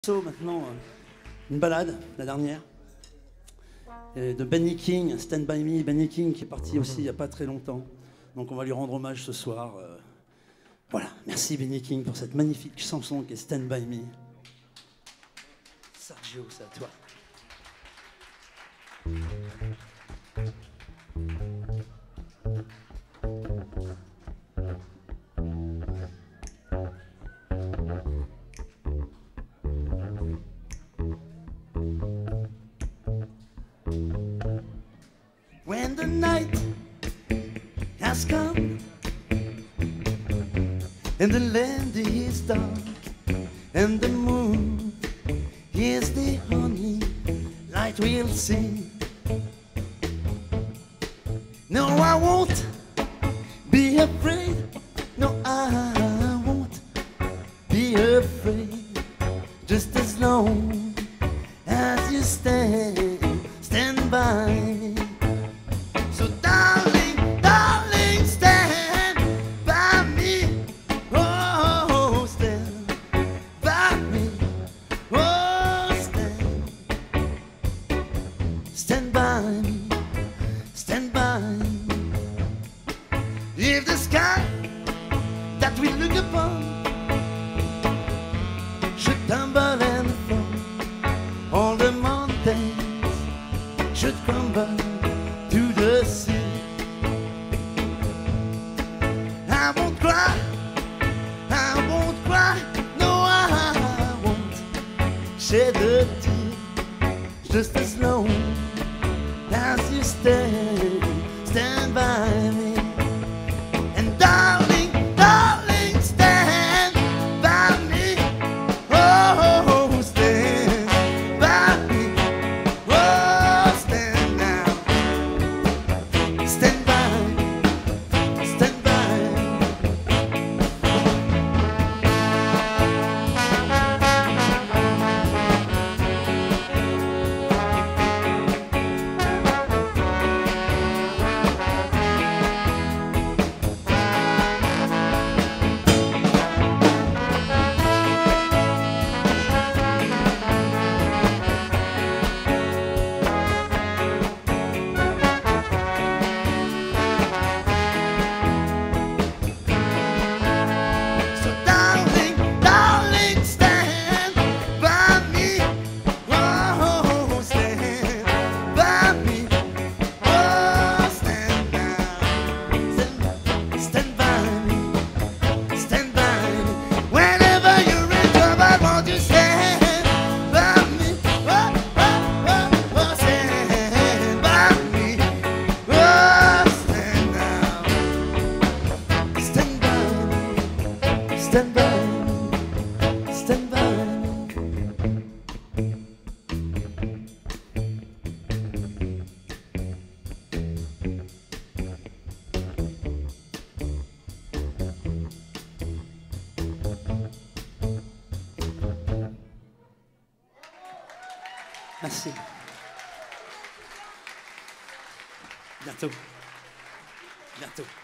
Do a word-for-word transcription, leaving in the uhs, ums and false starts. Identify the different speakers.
Speaker 1: Maintenant, une balade, la dernière, de Benny King, Stand By Me. Benny King qui est parti aussi il n'y a pas très longtemps. Donc on va lui rendre hommage ce soir. Voilà, merci Benny King pour cette magnifique chanson qui est Stand By Me. Sergio, c'est à toi. When the night has come and the land is dark and the moon is the only light we'll see, no, I won't be afraid. No, I won't be afraid. Just as long as you stand, stand by me. So darling, darling, stand by me. Oh, stand by me. Oh, stand. Stand by me. Stand by me. If the sky that we look upon should tumble and fall, all the mountains should crumble to the sea, I won't cry, I won't cry, no, I won't shed a tear. Just as long as you stand, stand by me. And darling, darling, stand by me. Oh, stand by me. Oh, stand now. Stand by, stand by. Stand by me, stand by me. Merci. Bientôt. Bientôt.